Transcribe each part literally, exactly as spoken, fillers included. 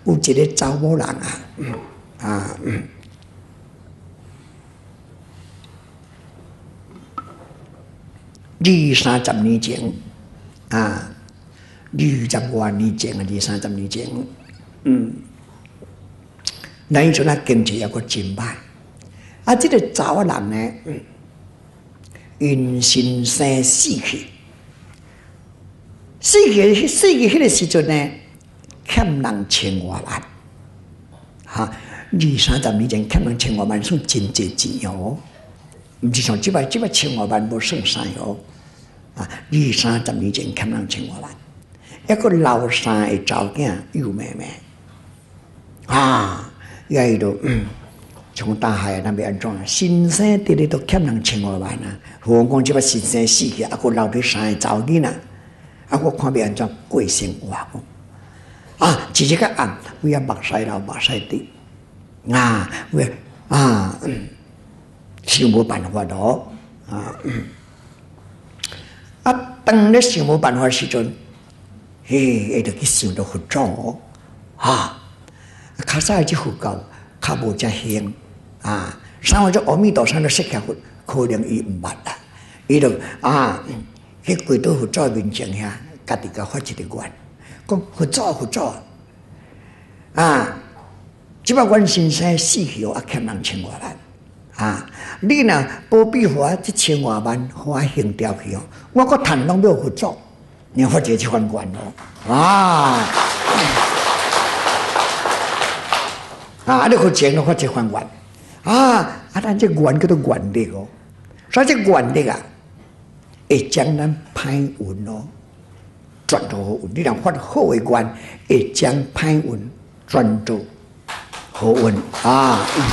有一个查某人啊，嗯、啊，嗯、二三十年前啊，二十多年前啊，二三十年前，嗯，那时阵啊经济也阁真歹，啊，这个查某人呢，嗯，因先生死去，死去死去迄个时阵呢，欠人千外万，哈、啊，二三十年前欠人千外万算真济钱哦，毋是像即摆即摆千外万无算啥哦。啊，二三十年前欠人千外万，一个老三个查某囝幼妹妹，啊，伊伊都嗯，从大海那边安怎啊？先生直直都欠人千外万啊！何况讲即摆先生死去，啊，佫留伫三个查某囡仔，啊，我看要安怎过生活哦？啊，一日个暗，为啊目屎流目屎滴，啊，为啊，嗯，想无办法咯，啊。嗯啊，当咧想无办法时阵，嘿，会着去想到佛祖哦，啊，较早即佛教较无遮兴啊，三位这阿弥陀山都释迦佛，可能伊毋捌啦，伊就啊，去跪到佛祖面前遐，家己甲发一个愿，讲佛祖佛祖啊，即摆阮先生死去哦，啊欠人千外万。啊！你若保庇我这千外万，我行掉去哦，我搁趁拢要佛祖，你发一个还愿哦，啊！啊！你去钱都发一个还愿，啊！啊！咱这愿叫做愿力哦，所以这愿力啊，会将咱歹运哦转做好运。你若发好的愿，会将歹运转做好运啊！嗯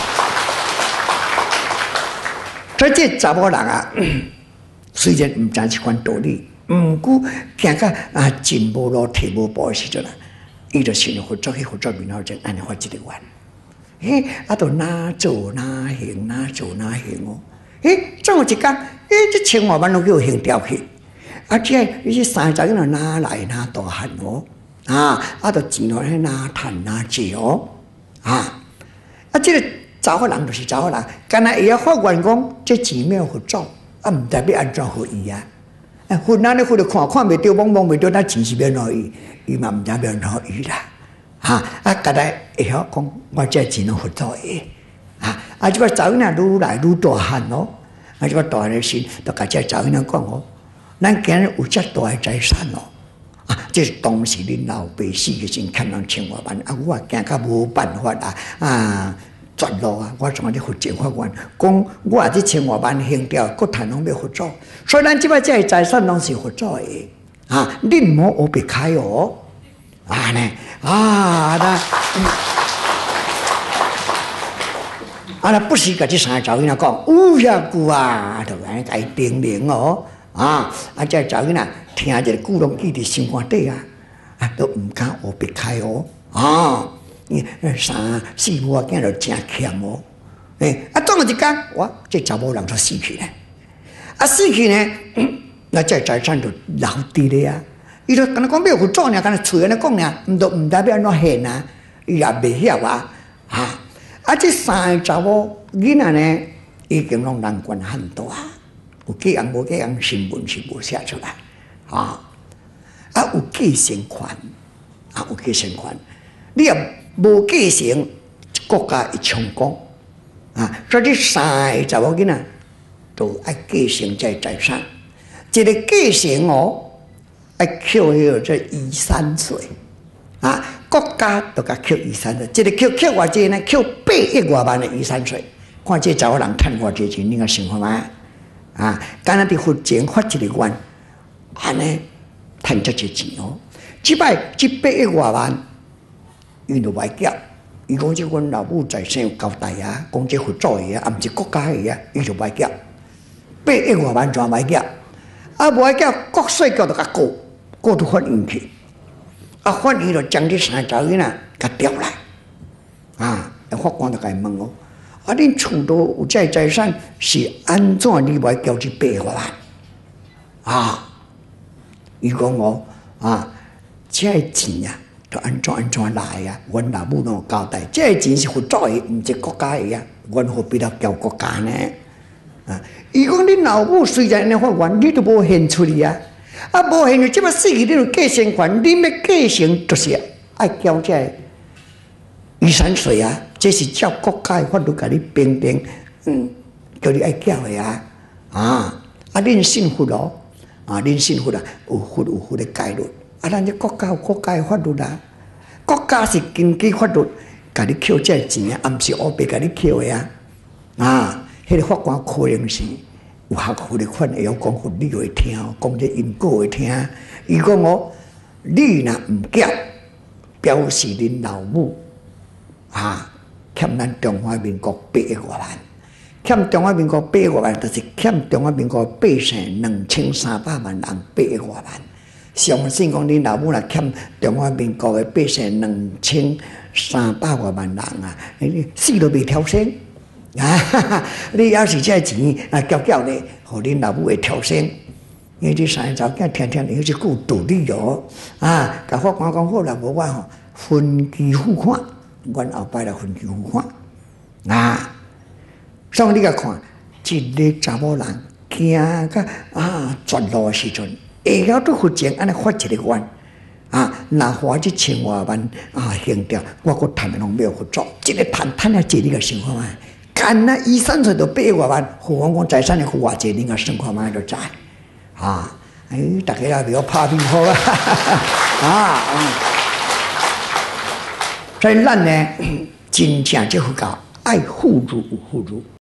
所以这查某人啊，虽然毋知即款道理，毋过行到啊进无路退无步的时阵啊，伊就想佛祖去佛祖面头前安尼发一个愿，嘿，啊，就哪做哪行，哪做哪行哦，嘿，总有一天，嘿，这千外万拢叫行掉去，啊，这伊这三十个哪来哪大汉哦，啊，啊，就钱落去哪趁哪借哦，啊，啊，这个。查某人就是查某人，干那伊要发愿讲，这钱没有佛祖，啊，毋知要安怎互伊啊？啊，佛那咧佛就看看袂着，摸摸袂着，那钱是要哪伊？伊嘛毋知要安怎伊啦，哈啊！干那会晓讲，我这钱拢佛祖的，啊啊！即个查某囝愈来愈大汉哦，啊！即个大汉的心，就甲这查某囝讲哦，咱今日有遮大的财产哦，啊！这是当时恁老爸死嘅时欠人千外万，啊！我惊甲无办法啊啊！绝路啊！我从你佛前发愿，讲我啊这千外万行掉，各谈拢要佛祖。所以咱即摆这财产拢是佛祖的啊！恁莫学别开哦啊呢啊那啊那不是甲这三个查某囝讲，有遐久啊，就安尼甲伊叮咛哦啊！啊这查某囝听一个古龙记伫心肝底啊，啊都毋敢学别开哦啊！三四五啊，囝就真欠哦。诶，啊，总有一天，哇，这查某人就死去了。啊，死去呢，嗯、那这财产就留伫咧啊。伊就敢若讲要佛祖呢，敢若嘴安尼讲呢，毋都毋代表安怎现啊，伊也袂晓啊。哈、啊，啊，这三个查某囡仔呢，已经拢人权很大，有几样无几样新闻是无写出来，啊，啊有继承权，啊有继承权，你也。无继承，国家会充公啊！所以这三个查某囡仔都爱继承这财产。一个继承哦，爱扣迄个这遗产税啊，国家都甲扣遗产税。一个扣扣偌济呢？扣八亿外万的遗产税。看这查某人趁偌济钱，你个想法吗？啊，敢若伫佛前发一个愿，安尼趁遮济钱哦。即摆即八亿外万。伊就歹缴，伊讲即阮老母财产有交代啊，讲即佛祖的啊，啊毋是国家的啊，伊就歹缴，八亿外万全歹缴，啊无爱缴，国税局就甲告，告到法院去，啊法院就将这三查某囡仔甲调来，啊，法官就甲伊问哦，啊恁厝都有这财产是安怎你无爱缴这八亿外万？啊，伊讲哦，啊，这钱啊。 就安怎安怎来呀？阮老母拢有交代，这钱是佛祖的，毋是国家的啊。阮何必要交国家呢？啊！伊讲恁老母虽然安尼发愿，你都无献出去啊！啊，无献去，即摆死去，你就继承权，你要继承就是爱交这遗产税啊！这是照国家的法律甲你评定，嗯，叫你爱缴的啊！啊！啊，恁信佛咯？啊，恁信佛啊，有佛有佛的戒律。啊，咱这国家有国家的法律啦，国家是根据法律，甲你扣这钱啊，啊，毋是黑白甲你扣的啊！啊！迄个法官可能是有学佛的款，会晓讲法律会听，讲这因果会听。伊讲我，你若毋缴，表示恁老母啊欠咱中华民国八个外万，欠中华民国八个外万，就是欠中华民国百姓两千三百万人八个外万。相信讲恁老母若欠中华民国的百姓两千三百外万人啊，你死都未挑生。啊！你要是这钱啊，交交咧，互恁老母会调升。因为这三个查囝天天有一句道理哦，啊！甲法官讲好啦，无我吼分期付款，阮后摆来分期付款。啊！所以你甲看，一个查某人行甲啊绝路的时阵，会晓对佛前安尼发一个愿。啊！若花一千外万啊，行掉，我搁赚拢没有佛祖，一个赚赚啊，济你个想看觅。干那一三岁都八个万，何况讲财产的偌济，你个算看卖就知啊！哎，大家也不要拍屁股啊！啊，所以咱呢，真正这佛教爱护主有护主。